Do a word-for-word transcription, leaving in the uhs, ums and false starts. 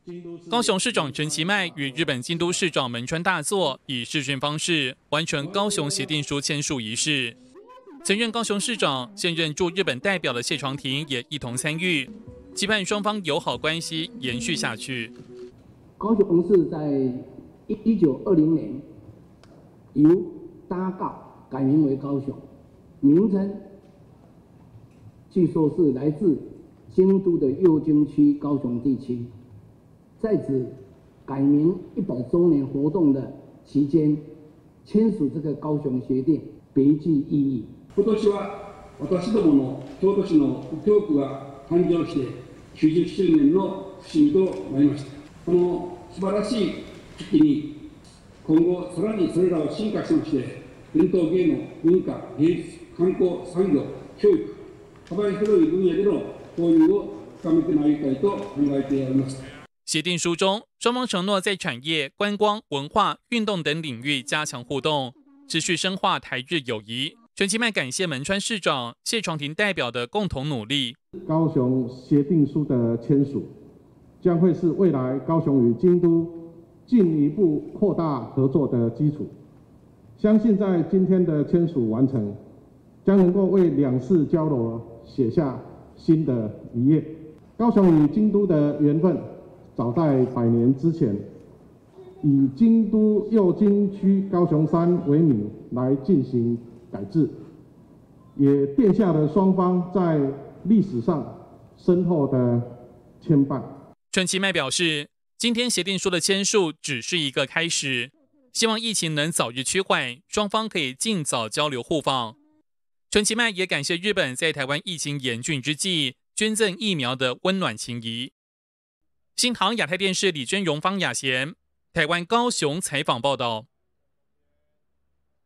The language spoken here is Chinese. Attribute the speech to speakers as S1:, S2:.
S1: 高雄市长陈其迈与日本京都市长门川大作以视讯方式完成高雄协定书签署仪式。曾任高雄市长、现任驻日本代表的谢长廷也一同参与，期盼双方友好关系延续下去。
S2: 高雄市在一九二零年由大高改名为高雄，名称据说是来自京都的右京区高雄地区。在此改名一百周年活动的期间，签署这个高雄协定，别具意义。
S3: 今年は私どもの京都市の教区が誕生してきゅうじゅっしゅうねんの節目となりました。この素晴らしい時期に今後さらにそれらを進化しまして、伝統芸能、文化、芸術、観光、産業、教育、幅広い分野での交流を深めてまいりたいと考えております。
S1: 协定书中，双方承诺在产业、观光、文化、运动等领域加强互动，持续深化台日友谊。陈其迈感谢门川市长、谢长廷代表的共同努力。
S4: 高雄协定书的签署，将会是未来高雄与京都进一步扩大合作的基础。相信在今天的签署完成，将能够为两市交流写下新的一页。高雄与京都的缘分，早在百年之前，以京都右京区高雄山为名来进行改制，也奠下了双方在历史上深厚的牵绊。
S1: 陈其迈表示，今天协定书的签署只是一个开始，希望疫情能早日趋缓，双方可以尽早交流互访。陈其迈也感谢日本在台湾疫情严峻之际捐赠疫苗的温暖情谊。新唐亚太电视李娟荣、方雅贤，台湾高雄采访报道。